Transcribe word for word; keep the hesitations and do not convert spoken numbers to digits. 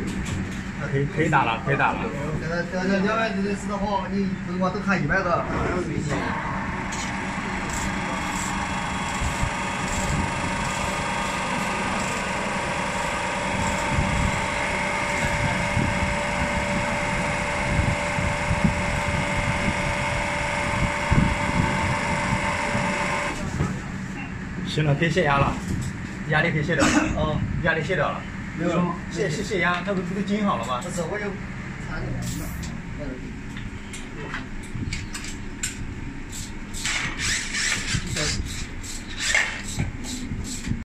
可以可以打了，可以打了。 现在现在两百多的石头好，你不管都看一百个。 行了，可以泄压了，压力可以卸掉了。 哦， 压力卸掉了。 没有。 泄泄泄压，它不不都筋好了吗？ 不是，我就看那个。